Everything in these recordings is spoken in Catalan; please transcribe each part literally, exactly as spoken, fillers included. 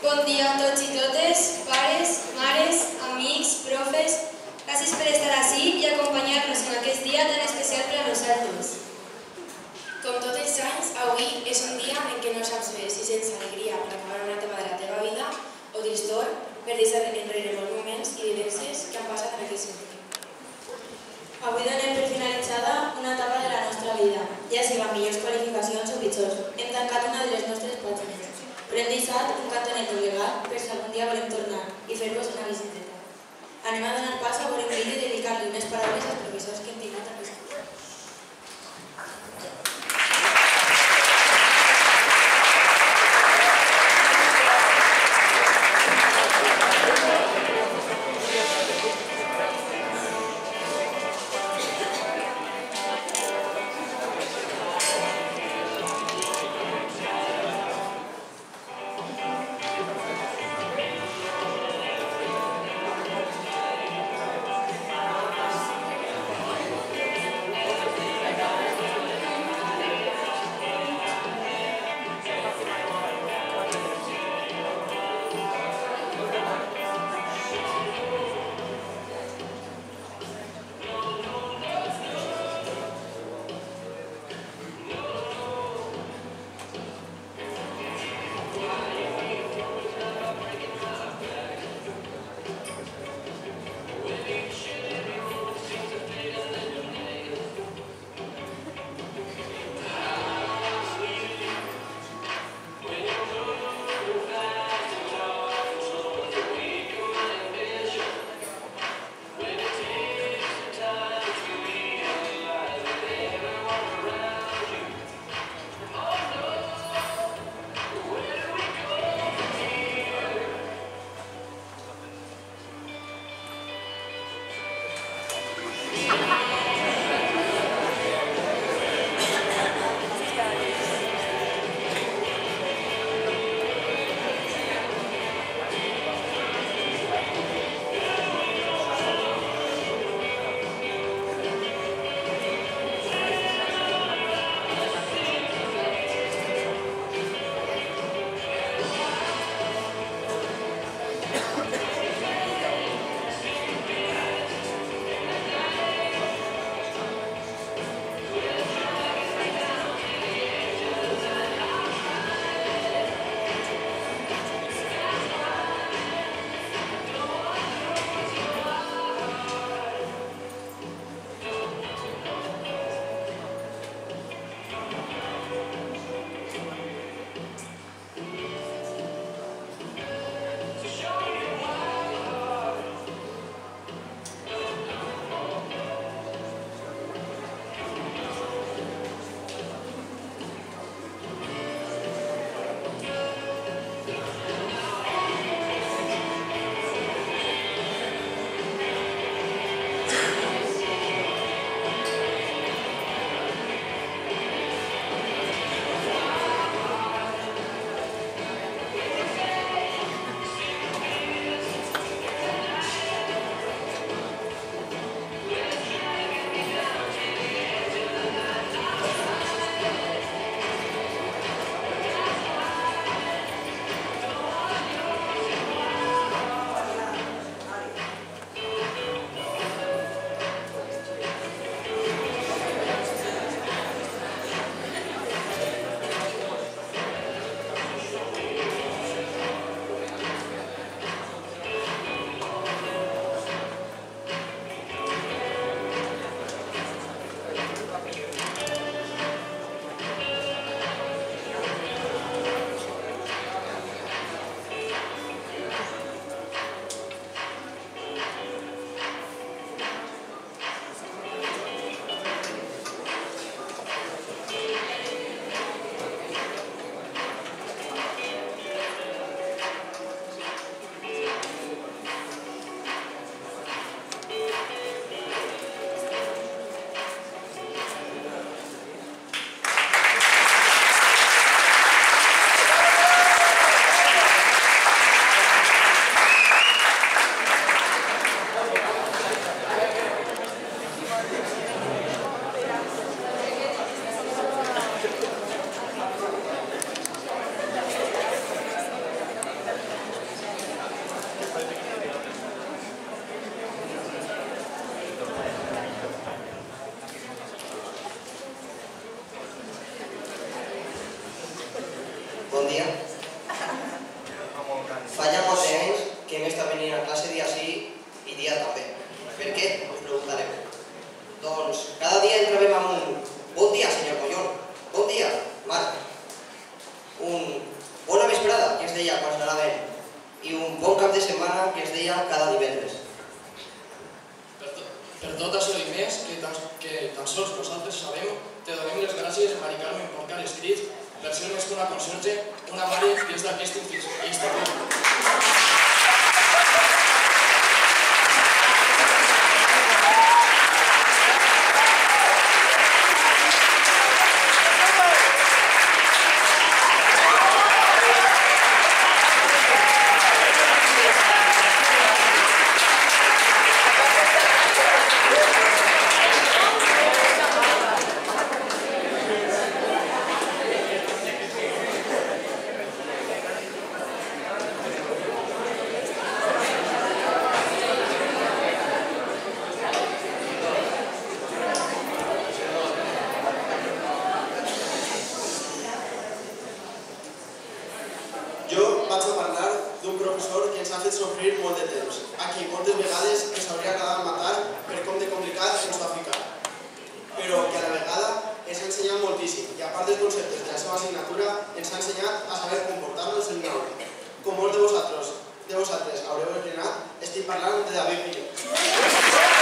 Bon dia a tots i totes, pares, mares, amics, profes. Gràcies per estar ací i acompanyar-nos en aquest dia tan especial per a nosaltres. Com tots els anys, avui és un dia en què no saps bé si sents alegria per acabar una etapa de la teva vida o tristor per deixar enrere molts moments i vivències que han passat en aquest sentit. Avui donem per finalitzada una etapa de la nostra vida, ja sigui amb millors qualificacions o pitjors. Hem tancat una de les nostres pàgines, però hem deixat un cantonet obligat per si algun dia volem tornar i fer-vos una visiteta. Anem a donar pas a veure un vídeo i dedicar-li unes paraules als professors que hem tingut aquí. dia. Fa ja molts anys que hem estat venint a classe dia sí i dia també. Per què? Us preguntareu. Doncs cada dia entràvem amb un bon dia, senyor Collón, bon dia, Marc. Un bona vesprada, que es deia quan s'anàvem, i un bon cap de setmana que es deia cada divendres. Per tot això i més, que tan, que tan sols nosaltres sabem, te donem les gràcies, Mari Carmen, per cal escrit, per ser més que una conserge, una mare que és d'aquest institut. Jo vaig a parlar d'un professor que ens ha fet sofrir molt de temps, a qui moltes vegades ens hauria agradat matar per com de complicat ens va ficar, però que a la vegada ens ha ensenyat moltíssim i a part dels conceptes de la seva assignatura ens ha ensenyat a saber comportar-nos en una aula. Com molts de vosaltres, de vosaltres haureu esbrinat, estic parlant de David Milló.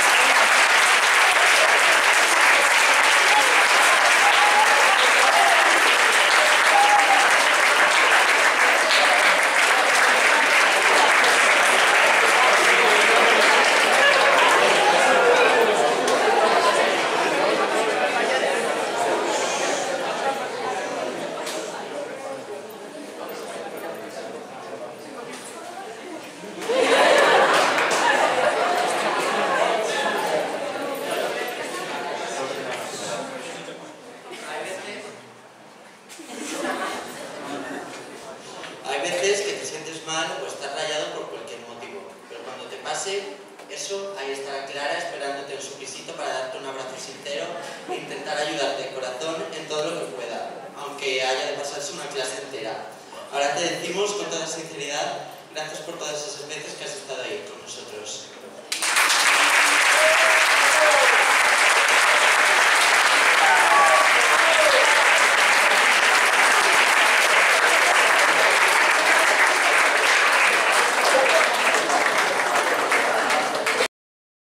Hay veces que te sientes mal o estás rayado por cualquier motivo, pero cuando te pase eso, ahí estará Clara esperándote en su pisito para darte un abrazo sincero e intentar ayudarte de corazón en todo lo que pueda, aunque haya de pasarse una clase entera. Ahora te decimos con toda sinceridad, gracias por todas esas veces que has estado ahí con nosotros.